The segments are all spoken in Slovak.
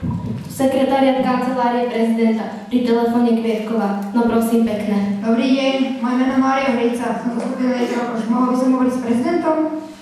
Sekretariat kancelárie prezidenta, pri telefóne Kvietkova. No prosím pekne. Dobrý deň, moje meno Mária Hrica. Som zastupiteľ Ježoš. Mohol by som hovoriť s prezidentom?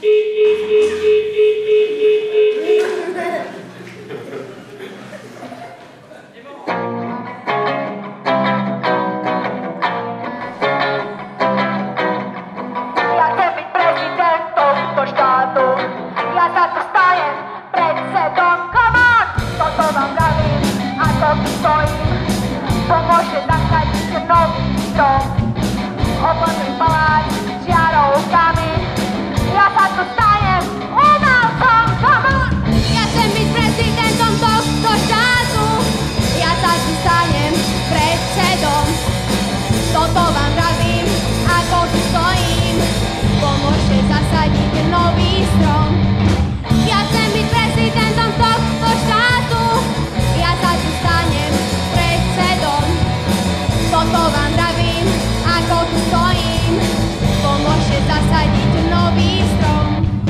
Ja chcem byť prezidentom tohto štátu. Ja za to stajem predsedom. Come on! Toto vám vravím, ako tu stojím. Pomôžte zasadiť nový strom. Oplný palác žiarovkami. Ja za to stajem umelcom. Come on! Ja chcem byť prezidentom tohto štátu. Ja sa tu stanem predsedom. Toto vám vravím, ako tu stojím. Pomôžte zasadiť nový strom. Ja chcem byť prezidentom tohto štátu. Ja sa tu stanem predsedom. Toto vám vravím, ako tu stojím. Pomôžte zasadiť nový strom.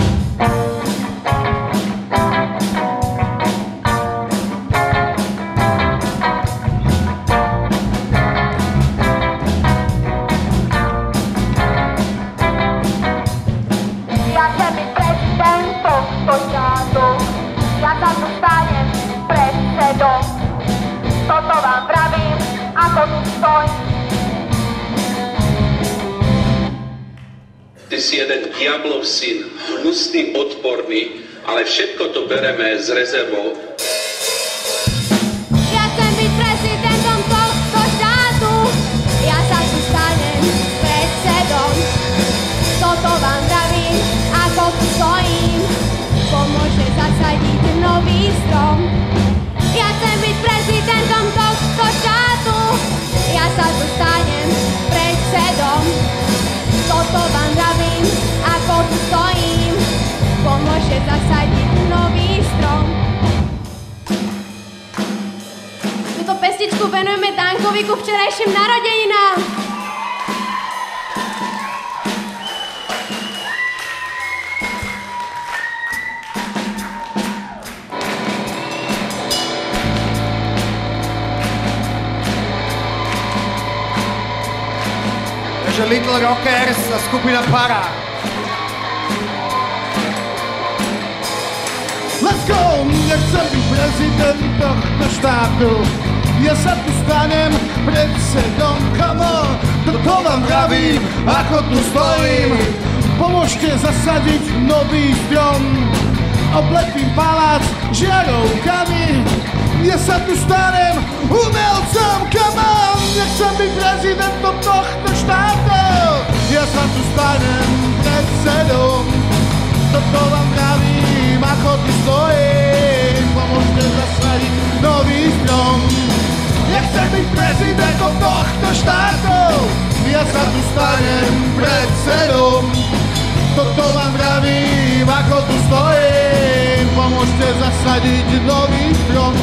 Ja chcem byť prezidentom tohto štátu. Ja sa tu stanem predsedom. Toto vám vravím, ako tu stojím. Ty si jeden diablov syn, hnusný, odporný, ale všetko to bereme s rezervou. Ja chcem byť prezidentom tohto štátu. Ja sa tu stanem predsedom. Toto vám vravím, ako tu stojím. Pomôžte zasadiť nový strom. Ja chcem byť prezidentom tohto štátu. Ja sa tu stanem predsedom. Toto vám vravím, ako tu stojím. Pomôžte zasadiť nový strom. Túto pesničku venujeme Dankovi ku včerajším narodeninám. Takže Little Rockers a skupina Para. Let's go! Ja chcem byť prezident tohto štátu. Ja sa tu stanem predsedom. Come on! Toto vám vravím, ako tu stojím. Pomôžte zasadiť nový strom. Obletím palác žiarovkami. Ja sa tu stanem umelcom. Come on! Ja chcem byť prezidentom tohto štátu. Ja sa tu stanem predsedom. Toto vám vravím, ako tu stojím. Pomôžte zasadiť nový strom. Ja chcem byť prezidentom tohto štátu. Ja sa tu stanem predsedom. Toto vám vravím, ako tu stojím. Pomôžte zasadiť nový strom.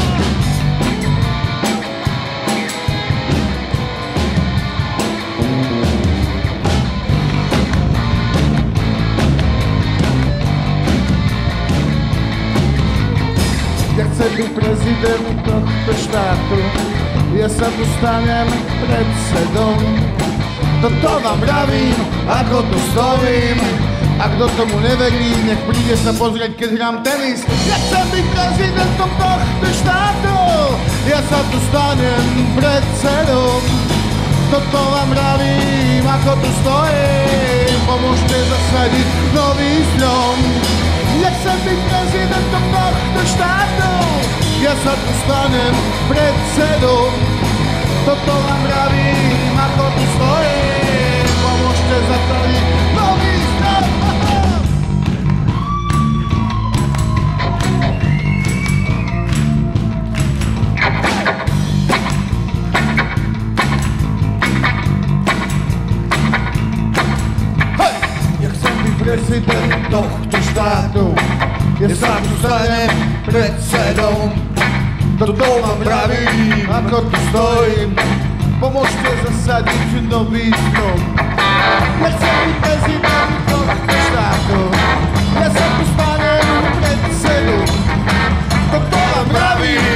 Ja chcem byť prezident tohto štátu. Ja sa tu stanem predsedom. Toto vám vravím, ako tu stojím. A kto tomu neverí, nech príde sa pozrieť, keď hrám tenis. Ja chcem byť prezidentom tohto štátu. Ja sa tu stanem predsedom. Toto vám vravím, ako tu stojím. Pomôžte zasadiť nový strom. Ja chcem byť prezidentom tohto štátu. Ja sa tu stanem predsedom. Toto vám vravím, ako tu stojím. Pomôžte zasadiť nový strom. Ja chcem byť prezident tohto štátu. Ja sa tu stanem predsedom. Toto vám vravím, ako tu stojím. Pomôžte zasadiť nový strom. Ja chcem byť prezident tohto štátu. Ja sa tu stanem predsedom. Toto vám vravím,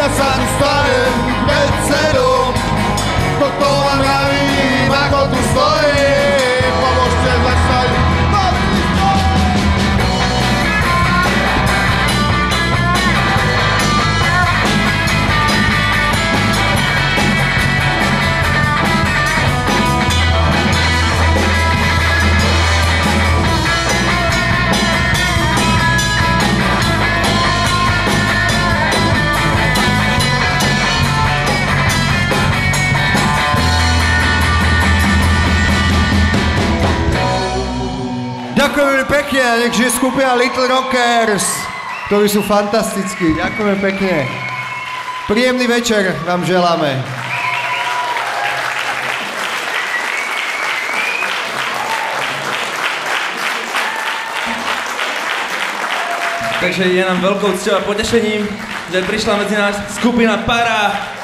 ja sa tu stanem predsedom. Toto vám vravím, ako tu stojím. Pomôžte začať modlitbou. Ďakujeme pekne, a nech žije skupina Little Rockers, ktorí sú fantastickí. Ďakujeme pekne. Príjemný večer vám želáme. Takže je nám veľkou cťou a potešením, že prišla medzi nás skupina Para.